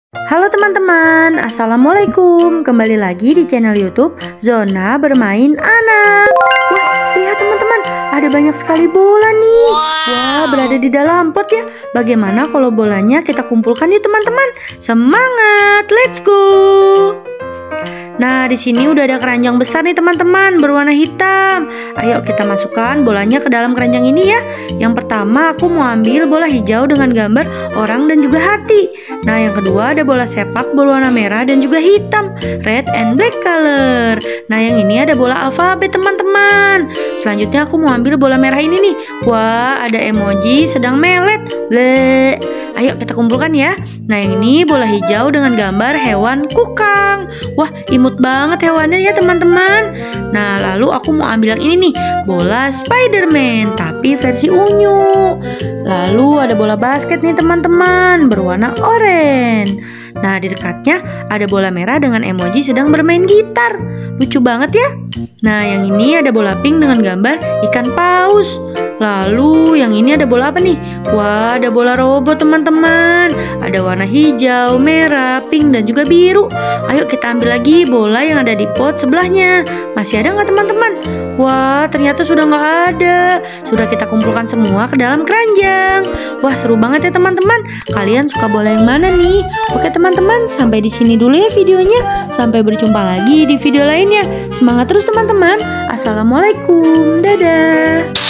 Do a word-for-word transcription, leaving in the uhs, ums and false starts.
Halo teman-teman, assalamualaikum. Kembali lagi di channel YouTube Zona Bermain Anak. Wah, lihat teman-teman, ada banyak sekali bola nih. Wah, berada di dalam pot ya. Bagaimana kalau bolanya kita kumpulkan nih teman-teman? Semangat, let's go. Nah, di sini udah ada keranjang besar nih teman-teman, berwarna hitam. Ayo kita masukkan bolanya ke dalam keranjang ini ya. Yang pertama aku mau ambil bola hijau dengan gambar orang dan juga hati. Nah, yang kedua ada bola sepak berwarna merah dan juga hitam, red and black color. Nah, yang ini ada bola alfabet teman-teman. Selanjutnya aku mau ambil bola merah ini nih. Wah, ada emoji sedang melet. Ble. Ayo kita kumpulkan ya. Nah, yang ini bola hijau dengan gambar hewan kukang. Wah, imut banget hewannya ya teman-teman. Nah, lalu aku mau ambil yang ini nih, bola Spiderman tapi versi unyu. Lalu ada bola basket nih teman-teman, berwarna oranye. Nah, di dekatnya ada bola merah dengan emoji sedang bermain gitar. Lucu banget ya. Nah, yang ini ada bola pink dengan gambar ikan paus. Lalu yang ini ada bola apa nih? Wah, ada bola robot teman-teman. Ada warna hijau, merah, pink dan juga biru. Ayo kita ambil lagi bola yang ada di pot sebelahnya. Masih ada nggak teman-teman? Wah, ternyata sudah nggak ada. Sudah kita kumpulkan semua ke dalam keranjang. Wah, seru banget ya teman-teman. Kalian suka bola yang mana nih? Oke teman-teman, sampai di sini dulu ya videonya. Sampai berjumpa lagi di video lainnya. Semangat terus teman-teman. Assalamualaikum. Dadah.